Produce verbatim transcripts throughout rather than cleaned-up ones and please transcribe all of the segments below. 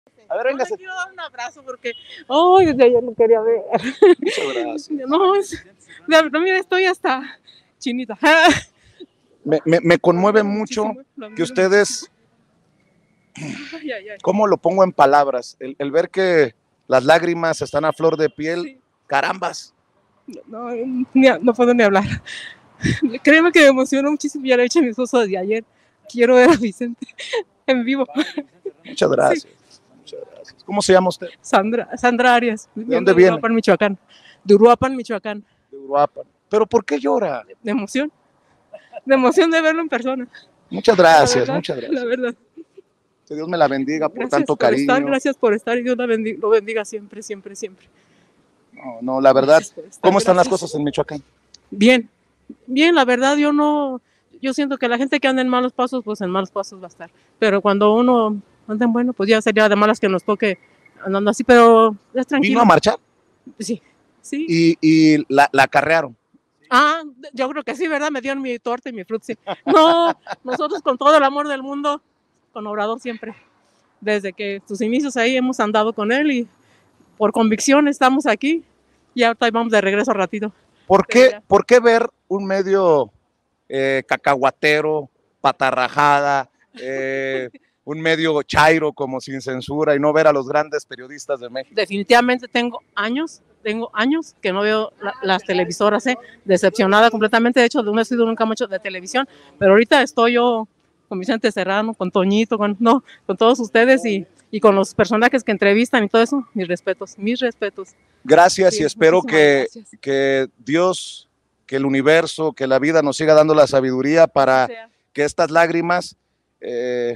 A ver, venga. No, le quiero dar un abrazo porque, oh, desde ayer lo quería ver. Muchas gracias. No, es, de verdad, mira, estoy hasta chinita. Me, me, me conmueve mucho que ustedes, Ay, ay, ay. ¿cómo lo pongo en palabras? El, el ver que las lágrimas están a flor de piel, Sí. carambas. No, ni, no puedo ni hablar. Créeme que me emociona muchísimo. Ya lo he dicho a mi esposo desde ayer. Quiero ver a Vicente en vivo. Muchas gracias. Sí. Muchas gracias. ¿Cómo se llama usted? Sandra, Sandra Arias. ¿De dónde viene? De Uruapan, Michoacán. De Uruapan, Michoacán. De Uruapan. ¿Pero por qué llora? De emoción. De emoción de verlo en persona. Muchas gracias, verdad, muchas gracias. La verdad. Que Dios me la bendiga por Gracias tanto por cariño. Estar, gracias por estar y Dios la bendiga, lo bendiga siempre, siempre, siempre. No, no, la verdad, estar, ¿cómo están gracias. las cosas en Michoacán? Bien, bien, la verdad yo no, yo siento que la gente que anda en malos pasos, pues en malos pasos va a estar. Pero cuando uno anda en bueno, pues ya sería de malas que nos toque andando así, pero es tranquilo. ¿Vino a marchar? Sí, sí. Y, y la, la acarrearon. Ah, yo creo que sí, ¿verdad? Me dieron mi torta y mi frutzi. No, nosotros con todo el amor del mundo, con Obrador siempre. Desde que sus inicios ahí hemos andado con él y por convicción estamos aquí y ahorita vamos de regreso ratito. ¿Por qué, ¿por qué ver un medio eh, cacahuatero, patarrajada, eh, un medio chairo como Sin Censura y no ver a los grandes periodistas de México? Definitivamente tengo años, tengo años que no veo la, las televisoras, eh, decepcionada completamente. De hecho, no he sido nunca mucho de televisión, pero ahorita estoy yo con Vicente Serrano, con Toñito, con, no, con todos ustedes y, y con los personajes que entrevistan y todo eso. Mis respetos, mis respetos. Gracias sí, y espero que, gracias. que Dios, que el universo, que la vida nos siga dando la sabiduría para que estas lágrimas, eh,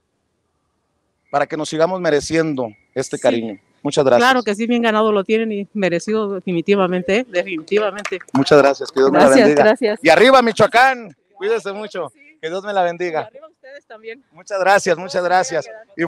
para que nos sigamos mereciendo este sí. cariño. Muchas gracias. Claro que sí, bien ganado lo tienen y merecido definitivamente, ¿eh? definitivamente. Muchas gracias, que Dios gracias, me la bendiga. Gracias. Y arriba Michoacán, cuídese mucho, sí. Que Dios me la bendiga. Y arriba ustedes también. Muchas gracias, muchas gracias. Y